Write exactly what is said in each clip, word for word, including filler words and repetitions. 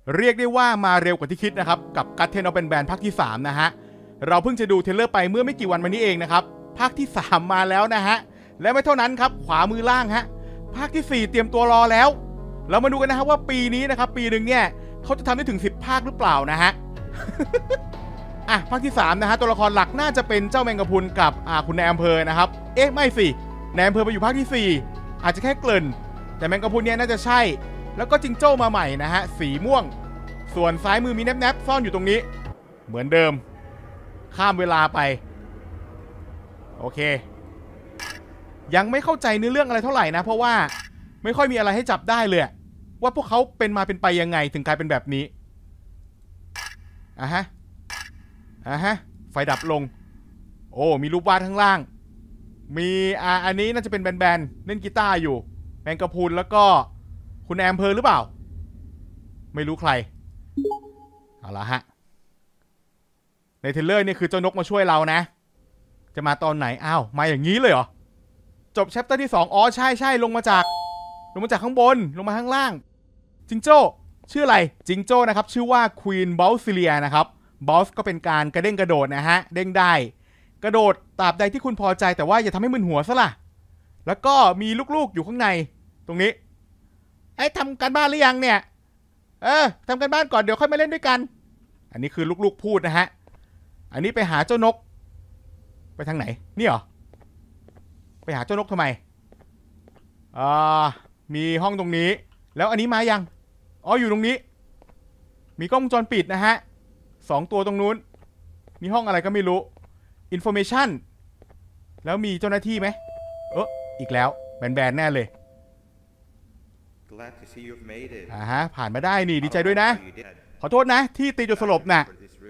เรียกได้ว่ามาเร็วกว่าที่คิดนะครับกับ Guardian of Banban ภาคที่สามนะฮะเราเพิ่งจะดูเทรลเลอร์ไปเมื่อไม่กี่วันมานี้เองนะครับภาคที่สามมาแล้วนะฮะและไม่เท่านั้นครับขวามือล่างฮะภาคที่สี่เตรียมตัวรอแล้วเรามาดูกันนะครับว่าปีนี้นะครับปีหนึ่งเนี่ยเขาจะทำได้ถึงสิบภาคหรือเปล่านะฮะ อ่ะภาคที่สามนะฮะตัวละครหลักน่าจะเป็นเจ้าแมงกะพรุนกับอ่าคุณนายอำเภอนะครับเอ๊ะไม่สินายอำเภอไปอยู่ภาคที่สี่อาจจะแค่เกริ่นแต่แมงกะพรุนเนี่ยน่าจะใช่แล้วก็จิงโจ้มาใหม่นะฮะสีม่วงส่วนซ้ายมือมีแนบๆซ่อนอยู่ตรงนี้เหมือนเดิมข้ามเวลาไปโอเคยังไม่เข้าใจเนื้อเรื่องอะไรเท่าไหร่นะเพราะว่าไม่ค่อยมีอะไรให้จับได้เลยว่าพวกเขาเป็นมาเป็นไปยังไงถึงกลายเป็นแบบนี้อ่ะฮะอ่ะฮะไฟดับลงโอ้มีรูปวาดข้างล่างมีอ่าอันนี้น่าจะเป็นแบนๆเล่นกีตาร์อยู่แมงกะพรุนแล้วก็คุณแอมเพอร์หรือเปล่าไม่รู้ใครเอาละฮะในเทรลเลอร์นี่คือเจ้านกมาช่วยเรานะจะมาตอนไหนอ้าวมาอย่างนี้เลยเหรอจบแชปเตอร์ที่สองอ๋อใช่ใช่ลงมาจากลงมาจากข้างบนลงมาข้างล่างจิงโจ้ชื่ออะไรจิงโจ้นะครับชื่อว่าควีนบอลซิเลียนะครับบอสก็เป็นการกระเด้งกระโดดนะฮะเด้งได้กระโดดตราบใดที่คุณพอใจแต่ว่าอย่าทำให้มึนหัวซะล่ะแล้วก็มีลูกๆอยู่ข้างในตรงนี้ไอ้ทำการบ้านหรือยังเนี่ยเออทำการบ้านก่อนเดี๋ยวค่อยมาเล่นด้วยกันอันนี้คือลูกๆพูดนะฮะอันนี้ไปหาเจ้านกไปทางไหนนี่เหรอไปหาเจ้านกทำไมอ่ามีห้องตรงนี้แล้วอันนี้มายังอ๋ออยู่ตรงนี้มีกล้องวงจรปิดนะฮะสองตัวตรงนู้นมีห้องอะไรก็ไม่รู้ information แล้วมีเจ้าหน้าที่ไหมเอออีกแล้วแบนๆแน่เลยอ่าฮะผ่านมาได้นี่ดีใจด้วยนะขอโทษนะที่ตีจนสลบน่ะ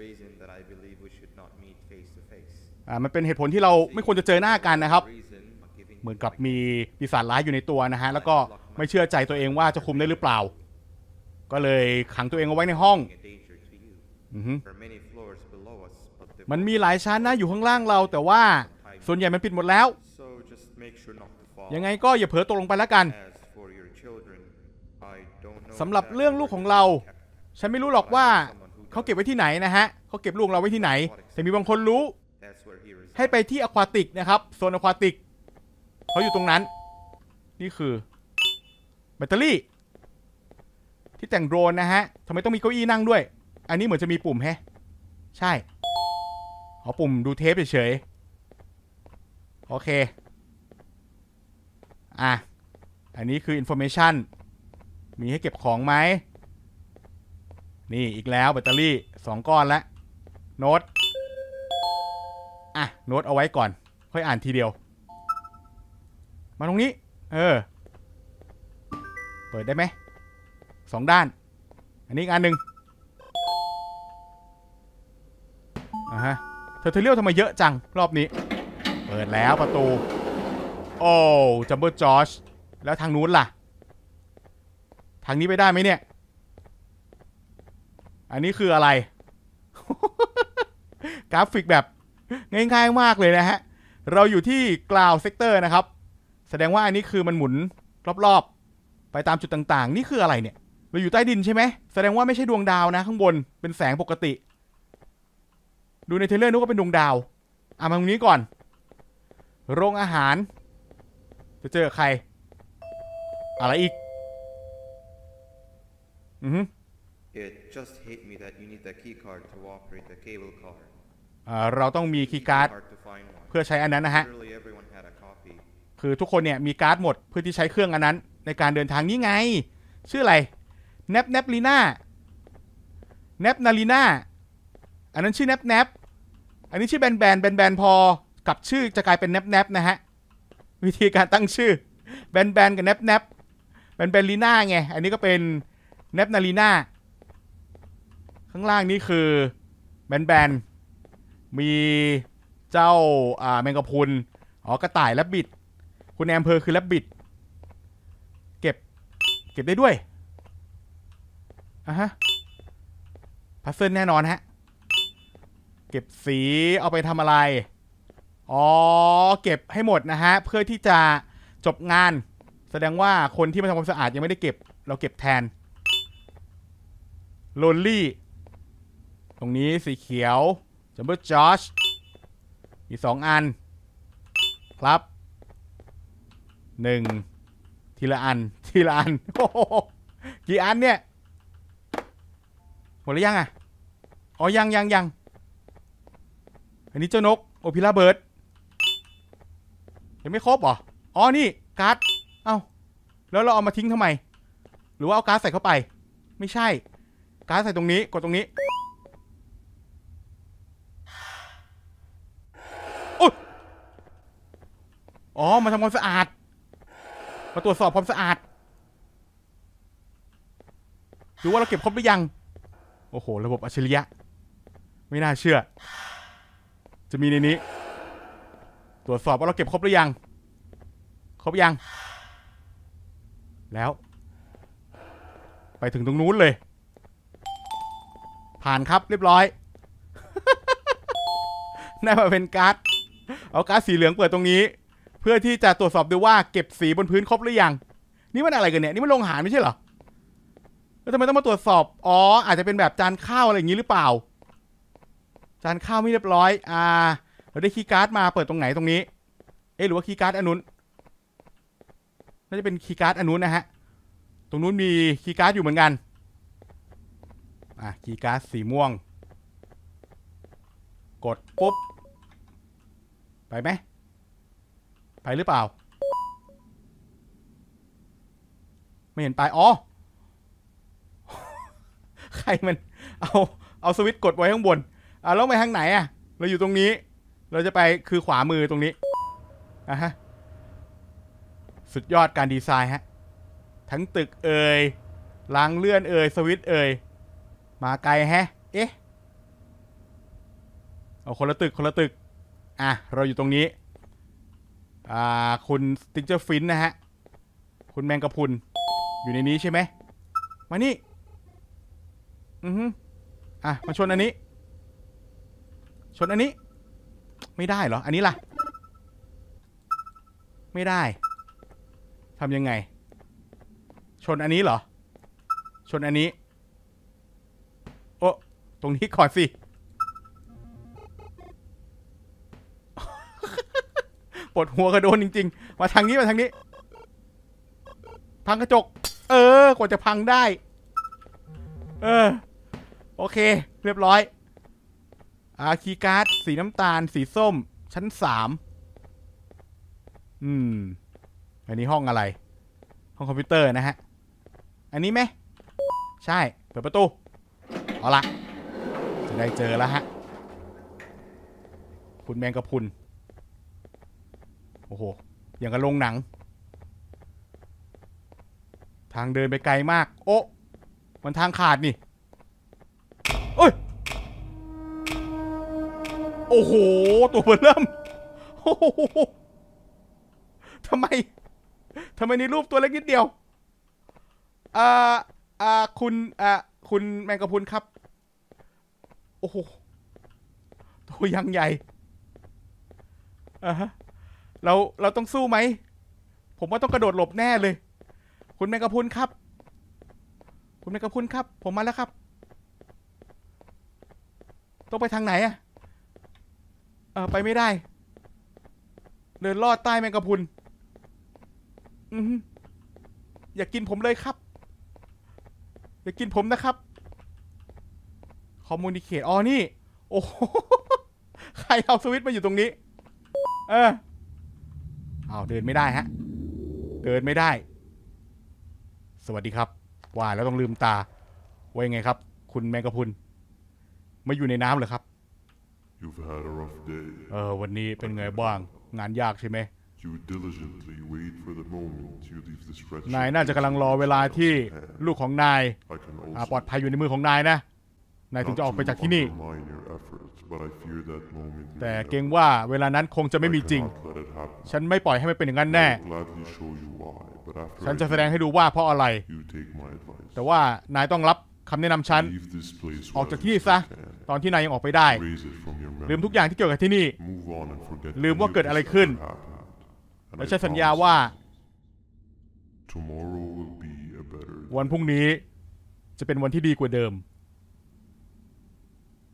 อ่ามันเป็นเหตุผลที่เราไม่ควรจะเจอหน้ากันนะครับเหมือนกับมีปีศาจร้ายอยู่ในตัวนะฮะแล้วก็ไม่เชื่อใจตัวเองว่าจะคุมได้หรือเปล่าก็เลยขังตัวเองเอาไว้ในห้องมันมีหลายชั้นนะอยู่ข้างล่างเราแต่ว่าส่วนใหญ่มันปิดหมดแล้วยังไงก็อย่าเผลอตกลงไปแล้วกันสำหรับเรื่องลูกของเราฉันไม่รู้หรอกว่าเขาเก็บไว้ที่ไหนนะฮะเขาเก็บลูกเราไว้ที่ไหนแต่มีบางคนรู้ให้ไปที่อควาติกนะครับโซนอควาติกเขาอยู่ตรงนั้นนี่คือแบตเตอรี่ที่แต่งโดรนนะฮะทำไมต้องมีเก้าอี้นั่งด้วยอันนี้เหมือนจะมีปุ่มแฮะใช่เอาปุ่มดูเทปเฉยๆโอเคอ่ะอันนี้คือ information มีให้เก็บของไหมนี่อีกแล้วแบตเตอรี่สองก้อนแล้วโน้ตอ่ะโน้ตเอาไว้ก่อนค่อยอ่านทีเดียวมาตรงนี้เออเปิดได้ไหมสองด้านอันนี้อีกอันหนึ่งอ่ะฮะเธอเธอเรียกทำไมเยอะจังรอบนี้เปิดแล้วประตูโอ้จัมโบ้จอร์จแล้วทางนู้นล่ะทางนี้ไปได้ไหมเนี่ยอันนี้คืออะไร กราฟิกแบบง่ายๆมากเลยนะฮะเราอยู่ที่กราวเซกเตอร์นะครับแสดงว่าอันนี้คือมันหมุนรอบๆไปตามจุดต่างๆนี่คืออะไรเนี่ยเราอยู่ใต้ดินใช่ไหมแสดงว่าไม่ใช่ดวงดาวนะข้างบนเป็นแสงปกติดูในเทรลเลอร์นึกว่าเป็นดวงดาวอ่ะมาตรงนี้ก่อนโรงอาหารจะเจอใครอะไรอีกอือฮึอ่าเราต้องมีคีย์การ์ดเพื่อใช้อันนั้นนะฮะคือทุกคนเนี่ยมีการ์ดหมดเพื่อที่ใช้เครื่องอันนั้นในการเดินทางนี้ไงชื่ออะไรแนบแนบลีน่าแนบนาลีน่าอันนั้นชื่อแนบแนบอันนี้ชื่อแบนแบนแบนแบนพอกับชื่อจะกลายเป็นแนบแนบนะฮะวิธีการตั้งชื่อแบนแบนกับแนบแนบแบนแบนลีน่าไงอันนี้ก็เป็นแนบนาลีน่าข้างล่างนี้คือแบนแบนมีเจ้าอ่าแมงกะพรุนอ๋อกระต่ายและบิดคุณแอมเพอร์คือและบิดเก็บเก็บได้ด้วยอ่ะฮะพัซเซิลแน่นอนฮะเก็บสีเอาไปทำอะไรอ๋อเก็บให้หมดนะฮะเพื่อที่จะจบงานแสดงว่าคนที่มาทำความสะอาดยังไม่ได้เก็บเราเก็บแทนโลนลี่ตรงนี้สีเขียวจัมเบอร์จอชอีกสองอันครับหนึ่งทีละอันทีละอันโอ้โหกี่อันเนี่ยหมดหรือยังอ่ะอ๋อยังยังยังอันนี้เจ้านกโอพิราเบิร์ดยังไม่ครบเหรออ๋อนี่การ์ดเอ้าแล้วเราเอามาทิ้งทำไมหรือว่าเอาการ์ดใส่เข้าไปไม่ใช่การ์ดใส่ตรงนี้กดตรงนี้อ๋อมาทำความสะอาดมาตรวจสอบความสะอาดดูว่าเราเก็บครบหรือยังโอ้โหระบบอัจฉริยะไม่น่าเชื่อจะมีในนี้ตรวจสอบว่าเราเก็บครบหรือยังครบยังแล้วไปถึงตรงนู้นเลยผ่านครับเรียบร้อย น่ามาเป็นการ์ดเอาการ์ดสีเหลืองเปิดตรงนี้เพื่อที่จะตรวจสอบดูว่าเก็บสีบนพื้นครบหรือยังนี่มันอะไรกันเนี่ยนี่มันโรงอาหารไม่ใช่เหรอแล้วทำไมต้องมาตรวจสอบอ๋ออาจจะเป็นแบบจานข้าวอะไรอย่างนี้หรือเปล่าจานข้าวไม่เรียบร้อยอ่าเราได้คีย์การ์ดมาเปิดตรงไหนตรงนี้เอ๊ะหรือว่าคีย์การ์ดอันนู้นน่าจะเป็นคีย์การ์ดอันนู้นนะฮะตรงนู้นมีคีย์การ์ดอยู่เหมือนกันอ่ะคีย์การ์ดสีม่วงกดปุ๊บไปไหมไปหรือเปล่าไม่เห็นไปอ๋อใครมันเอาเอาสวิตช์กดไว้ข้างบนอ่ะแล้วไปทางไหนอ่ะเราอยู่ตรงนี้เราจะไปคือขวามือตรงนี้อ่ะฮะสุดยอดการดีไซน์ฮะทั้งตึกเอ่ยรางเลื่อนเอ่ยสวิตช์เอ่ยมาไกลแฮะเอ๊ะเอาคนละตึกคนละตึกอ่ะเราอยู่ตรงนี้อ่าคุณสติงเจอร์ฟินนะฮะคุณแมงกะพรุนอยู่ในนี้ใช่ไหมมานี่อือฮึอ่ะมาชนอันนี้ชนอันนี้ไม่ได้เหรออันนี้ล่ะไม่ได้ทำยังไงชนอันนี้เหรอชนอันนี้โอ้ตรงนี้ก่อนสิปวดหัวกระโดนจริงๆมาทางนี้มาทางนี้พังกระจกเออกว่าจะพังได้เออโอเคเรียบร้อยอ่าคีย์การ์ดสีน้ำตาลสีส้มชั้นสามอืมอันนี้ห้องอะไรห้องคอมพิวเตอร์นะฮะอันนี้ไหมใช่เปิดประตูเอาละจะได้เจอแล้วฮะคุณแมงกะพรุนโอ้โหอย่างกับโรงหนังทางเดินไปไกลมากโอ้มันทางขาดนี่โอ้ยโอ้โหตัวเบอร์เริ่มโอ้โหทำไมทำไมในรูปตัวเล็กนิดเดียวอ่าอ่าคุณอ่าคุณแมงกะพรุนครับโอ้โหตัวยังใหญ่อ่าฮะเราเราต้องสู้ไหมผมว่าต้องกระโดดหลบแน่เลยคุณแมงกะพรุนครับคุณแมงกะพรุนครับผมมาแล้วครับต้องไปทางไหนอะเออไปไม่ได้เดินลอดใต้แมงกะพรุนอืออย่ากินผมเลยครับอย่ากินผมนะครับคอมมูนิเคตอ๋อนี่โอ้ใครเอาสวิตช์มาอยู่ตรงนี้เออเอาเดินไม่ได้ฮะเดินไม่ได้สวัสดีครับว่าแล้วต้องลืมตาว่ายังไงครับคุณแมงกะพรุนไม่อยู่ในน้ำเหรอครับเออวันนี้เป็นไงบ้างงานยากใช่ไหมนายน่าจะกำลังรอเวลาที่ลูกของนายปลอดภัยอยู่ในมือของนายนะนายถึงจะออกไปจากที่นี่แต่เกรงว่าเวลานั้นคงจะไม่มีจริงฉันไม่ปล่อยให้มันเป็นอย่างนั้นแน่ฉันจะแสดงให้ดูว่าเพราะอะไรแต่ว่านายต้องรับคำแนะนำฉันออกจากที่นี่ซะตอนที่นายยังออกไปได้ลืมทุกอย่างที่เกี่ยวกับที่นี่ลืมว่าเกิดอะไรขึ้นและฉันสัญญาว่าวันพรุ่งนี้จะเป็นวันที่ดีกว่าเดิม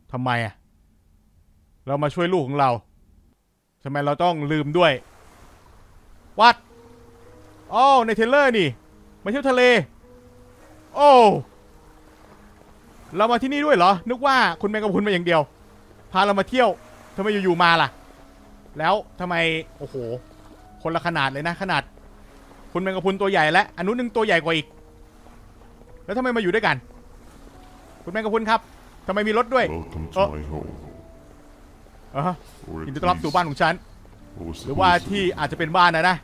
ทำไมอ่ะเรามาช่วยลูกของเราทำไมเราต้องลืมด้วยวัดอ๋อในเทรลเลอร์นี่มาเที่ยวทะเลโอ้เรามาที่นี่ด้วยเหรอนึกว่าคุณแมงกะพรุนมาอย่างเดียวพาเรามาเที่ยวทำไมอยู่ๆมาล่ะแล้วทำไมโอ้โหคนละขนาดเลยนะขนาดคุณแมงกะพรุนตัวใหญ่และอันนู้นนึงตัวใหญ่กว่าอีกแล้วทำไมมาอยู่ด้วยกันคุณแมงกะพรุนครับทำไมมีรถด้วยเออเออยินดีต้อนรับสู่บ้านของฉันหรือว่าที่อาจจะเป็นบ้านนะนะ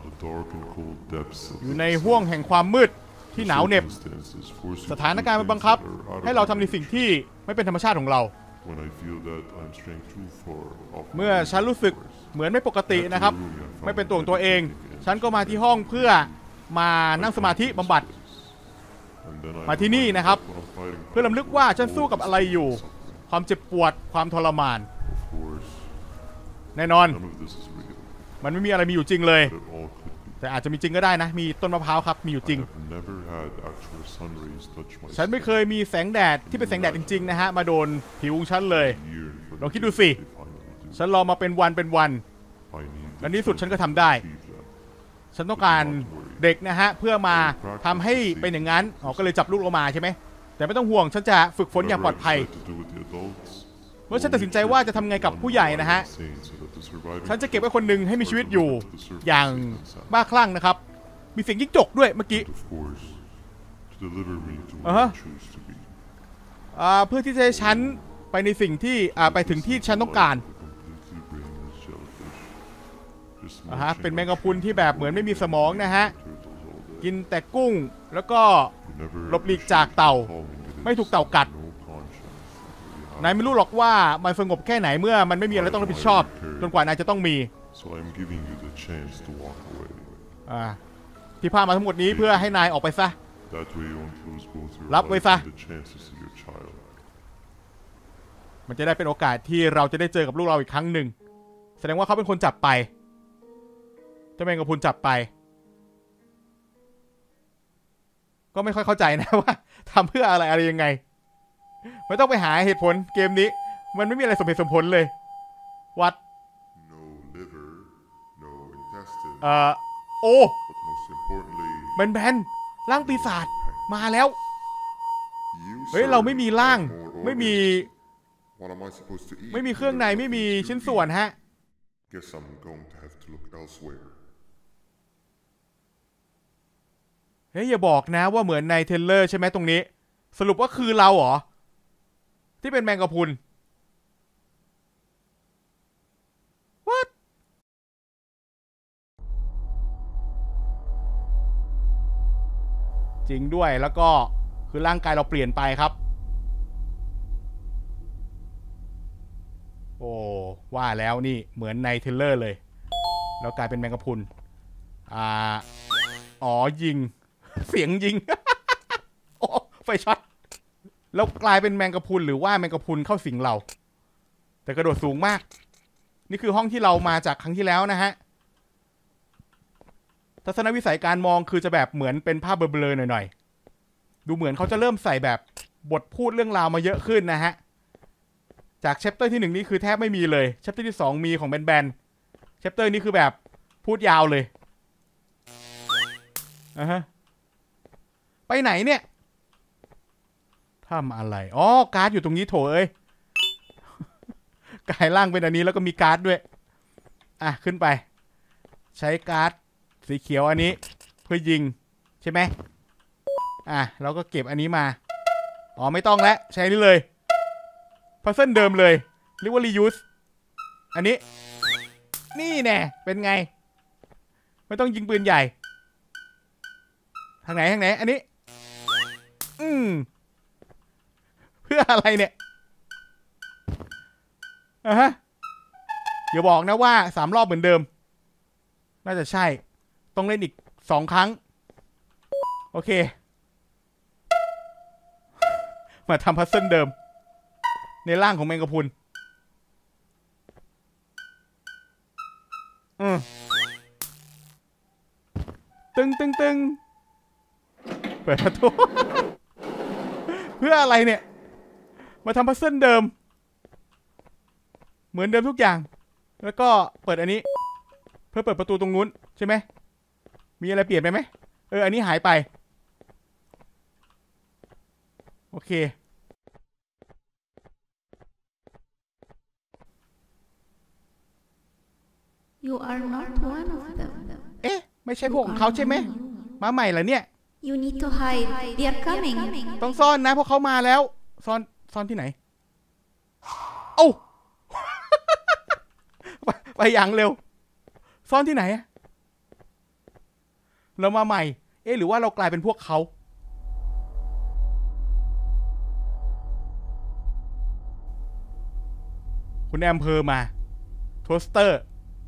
อยู่ในห้วงแห่งความมืดที่หนาวเหน็บสถานการณ์มันบังคับให้เราทำในสิ่งที่ไม่เป็นธรรมชาติของเราเมื่อฉันรู้สึกเหมือนไม่ปกตินะครับไม่เป็นตัวของตัวเองฉันก็มาที่ห้องเพื่อมานั่งสมาธิบำบัดมาที่นี่นะครับเพื่อรำลึกว่าฉันสู้กับอะไรอยู่ความเจ็บปวดความทรมานแน่นอนมันไม่มีอะไรมีอยู่จริงเลยแต่อาจจะมีจริงก็ได้นะมีต้นมะพร้าวครับมีอยู่จริงฉันไม่เคยมีแสงแดดที่เป็นแสงแดดจริงๆนะฮะมาโดนผิวของฉันเลยลองคิดดูสิฉันรอมาเป็นวันเป็นวันและในที่สุดฉันก็ทำได้ฉันต้องการเด็กนะฮะเพื่อมาทำให้เป็นอย่างนั้นอ๋อก็เลยจับลูกออกมาใช่ไหมแต่ไม่ต้องห่วงฉันจะฝึกฝนอย่างปลอดภัยเมื่อฉันตัดสินใจว่าจะทำไงกับผู้ใหญ่นะฮะฉันจะเก็บไว้คนหนึ่งให้มีชีวิตอยู่อย่างบ้าคลั่งนะครับมีเสียงยิ่งจกด้วยเมื่อกี้อ่าฮะอ่าเพื่อที่จะให้ฉันไปในสิ่งที่อ่าไปถึงที่ฉันต้องการอ่าฮะเป็นแมงกะพรุนที่แบบเหมือนไม่มีสมองนะฮะกินแต่กุ้งแล้วก็หลบหลีกจากเต่าไม่ถูกเต่ากัดนายไม่รู้หรอกว่ามันสงบแค่ไหนเมื่อมันไม่มีอะไรต้องรับผิดชอบจนกว่านายจะต้องมีอ่าที่พามาทั้งหมดนี้เพื่อให้นายออกไปซะรับไว้ซะมันจะได้เป็นโอกาสที่เราจะได้เจอกับลูกเราอีกครั้งหนึ่งแสดงว่าเขาเป็นคนจับไปเจ้าแมงกะพรุนจับไปก็ไม่ค่อยเข้าใจนะว่าทำเพื่ออะไรอะไรยังไงไม่ต้องไปหาเหตุผลเกมนี้มันไม่มีอะไรสมเหตุสมผลเลยวัดเอ่อโอ้แบนแบนร่างปีศาจมาแล้วเฮ้ยเราไม่มีร่างไม่มีไม่มีเครื่องในไม่มีชิ้นส่วนฮะเฮ้ยอย่าบอกนะว่าเหมือนในเทรลเลอร์ใช่ไหมตรงนี้สรุปว่าคือเราเหรอที่เป็นแมงกะพรุน What จริงด้วยแล้วก็คือร่างกายเราเปลี่ยนไปครับโอ้ว่าแล้วนี่เหมือนในเทรลเลอร์เลยแล้วกลายเป็นแมงกะพรุนอ่าอ๋อยิงเสียงยิง โอ้ไฟช็อตแล้วกลายเป็นแมงกะพรุนหรือว่าแมงกะพรุนเข้าสิงเราแต่กระโดดสูงมากนี่คือห้องที่เรามาจากครั้งที่แล้วนะฮะทัศนวิสัยการมองคือจะแบบเหมือนเป็นภาพเบลอๆหน่อยๆดูเหมือนเขาจะเริ่มใส่แบบบทพูดเรื่องราวมาเยอะขึ้นนะฮะจากแชปเตอร์ที่หนึ่งนี่คือแทบไม่มีเลยแชปเตอร์ที่สองมีของแบนๆแชปเตอร์นี้คือแบบพูดยาวเลยอ่ะฮะไปไหนเนี่ยทำอะไรอ๋อการ์ดอยู่ตรงนี้โถเอ้ยกายล่างเป็นอันนี้แล้วก็มีการ์ดด้วยอ่ะขึ้นไปใช้การ์ดสีเขียวอันนี้เพื่อยิงใช่ไหมอ่ะเราก็เก็บอันนี้มาอ๋อไม่ต้องแล้วใช้นี่เลยพัซเซิลเดิมเลยเรียกว่า reuse อันนี้นี่แน่เป็นไงไม่ต้องยิงปืนใหญ่ทางไหนทางไหนอันนี้อืมเพื่ออะไรเนี่ยอ่ะฮะอย่าบอกนะว่าสามรอบเหมือนเดิมน่าจะใช่ต้องเล่นอีกสองครั้งโอเคมาทำพัซเซิลเดิมในร่างของแมงกะพรุนอืมตึงตึงตึงเปิดประตู เพื่ออะไรเนี่ยมาทำพัซเซิลเดิมเหมือนเดิมทุกอย่างแล้วก็เปิดอันนี้เพื่อเปิดประตูตรงนู้นใช่ไหมมีอะไรเปลี่ยนไปไหมเอออันนี้หายไปโอเค You are not one of them. เอ๊ะไม่ใช่พวกของเขาใช่ไหมมาใหม่เหรอเนี่ย You need to hide. They are coming. ต้องซ่อนนะเพราะเขามาแล้วซ่อนซ่อนที่ไหนโอ้ ไปไปอย่างเร็วซ่อนที่ไหนเรามาใหม่เอ๊ะหรือว่าเรากลายเป็นพวกเขาคุณแอมเพอมาโทสเตอร์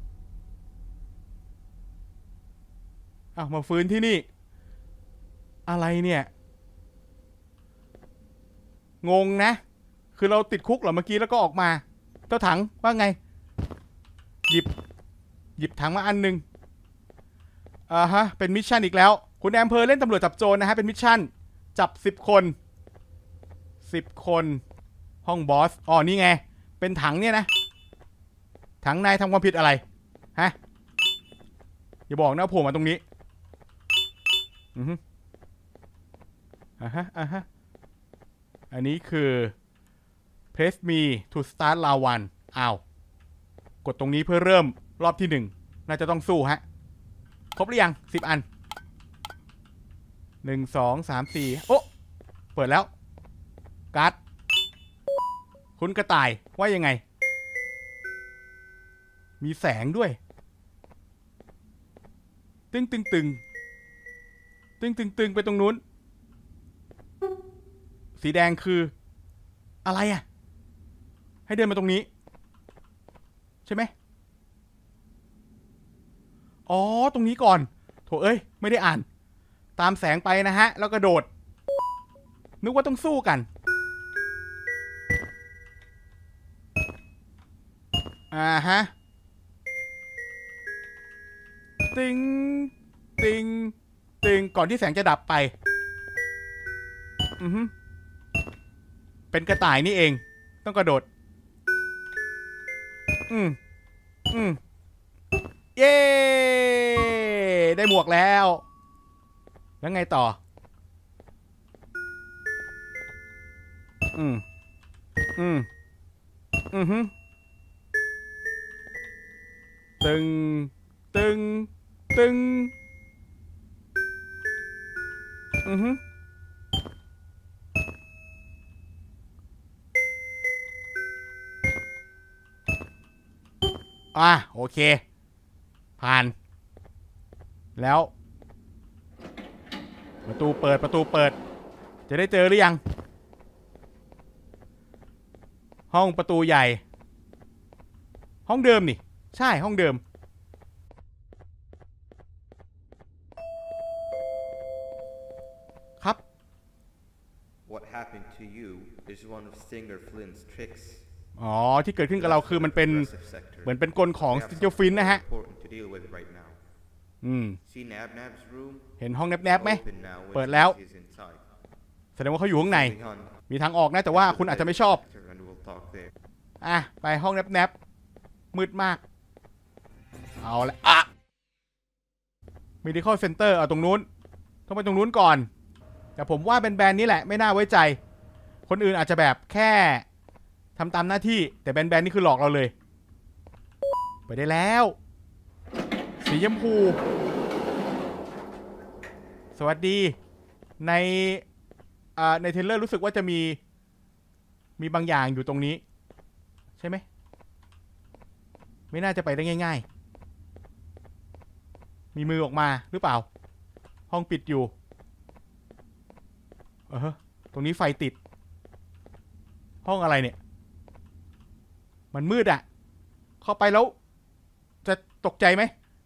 อ้าวมาฟื้นที่นี่อะไรเนี่ยงงนะคือเราติดคุกเหรอเมื่อกี้แล้วก็ออกมาเจ้าถังว่าไงหยิบหยิบถังมาอันหนึ่งอ่าฮะเป็นมิชชั่นอีกแล้วคุณแอมเพอเล่นตำรวจจับโจรนะฮะเป็นมิชชั่นจับสิบคนสิบคนห้องบอสอ๋อนี่ไงเป็นถังเนี่ยนะถังนายทำความผิดอะไรฮะอย่าบอกนะโผล่มาตรงนี้อือฮึอ่าฮะอ่าฮะอันนี้คือ press me to start round one อ้าวกดตรงนี้เพื่อเริ่มรอบที่หนึ่งน่าจะต้องสู้ฮะครบหรือยังสิบอันหนึ่งสองสามสี่โอ้เปิดแล้วการ์ดคุณกระต่ายว่ายังไงมีแสงด้วยตึงตึงตึงตึงตึงตึงไปตรงนู้นสีแดงคืออะไรอ่ะให้เดินมาตรงนี้ใช่ไหมอ๋อตรงนี้ก่อนโถเอ้ยไม่ได้อ่านตามแสงไปนะฮะแล้วกระโดดนึกว่าต้องสู้กันอ่าฮะติงติงติงก่อนที่แสงจะดับไปอือฮึเป็นกระต่ายนี่เองต้องกระโดดอืมอืมเย้ได้หมวกแล้วแล้วไงต่ออืมอืมอือฮึตึงตึงตึงอือฮึอ่ะโอเคผ่านแล้วประตูเปิดประตูเปิดจะได้เจอหรือยังห้องประตูใหญ่ห้องเดิมนี่ใช่ห้องเดิมครับ What happened to you is one of Stinger Flynn's tricks. อ๋อที่เกิดขึ้นกับเราคือมันเป็นเหมือนเป็นกลของ Stinger Flynn นะฮะอืมเห็นห้องแนบๆไหมเปิดแล้วแสดงว่าเขาอยู่ข้างในมีทางออกนะแต่ว่าคุณอาจจะไม่ชอบอ่ะไปห้องแนบๆมืดมากเอาละอ่ะ Medical Center เอาตรงนู้นต้องไปตรงนู้นก่อนแต่ผมว่าเป็นแบรนด์นี้แหละไม่น่าไว้ใจคนอื่นอาจจะแบบแค่ทำตามหน้าที่แต่แบรนด์แบรนด์นี่คือหลอกเราเลยไปได้แล้วสีชมพูสวัสดีในอ่าในเทรลเลอร์รู้สึกว่าจะมีมีบางอย่างอยู่ตรงนี้ใช่ไหมไม่น่าจะไปได้ง่ายๆมีมือออกมาหรือเปล่าห้องปิดอยู่เออตรงนี้ไฟติดห้องอะไรเนี่ยมันมืดอะเข้าไปแล้วจะตกใจไหม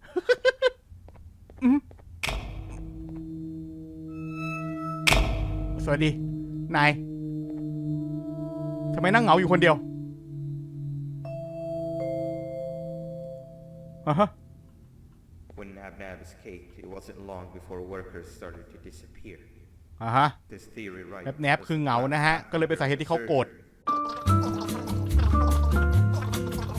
สวัสดีนายทำไมนั่งเหงาอยู่คนเดียวอ่ะฮะ When Nab-Nab escaped, it wasn't long before workers started to disappear. อ่ะฮะ This theory, right? แนบๆคือเหงานะฮะก็เลยเป็นสาเหตุที่เขาโกรธ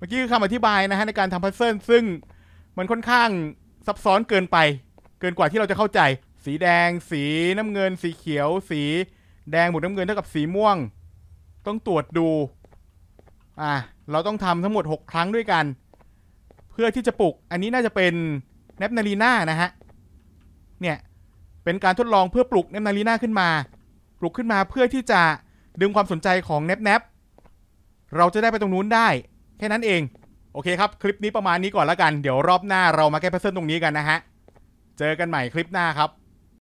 มื่อกี้คือคำอธิบายนะฮะในการทำพัซเซิลซึ่งมันค่อนข้างซับซ้อนเกินไปเกินกว่าที่เราจะเข้าใจสีแดงสีน้ำเงินสีเขียวสีแดงบวกน้ำเงินเท่ากับสีม่วงต้องตรวจดูอ่ะเราต้องทำทั้งหมดหกครั้งด้วยกันเพื่อที่จะปลุกอันนี้น่าจะเป็นแนปนารีนานะฮะเนี่ยเป็นการทดลองเพื่อปลุกแนปนารีนาขึ้นมาปลุกขึ้นมาเพื่อที่จะดึงความสนใจของแนปแนปเราจะได้ไปตรงนู้นได้แค่นั้นเองโอเคครับคลิปนี้ประมาณนี้ก่อนแล้วกันเดี๋ยวรอบหน้าเรามาแก้พัซเซิลตรงนี้กันนะฮะเจอกันใหม่คลิปหน้าครับ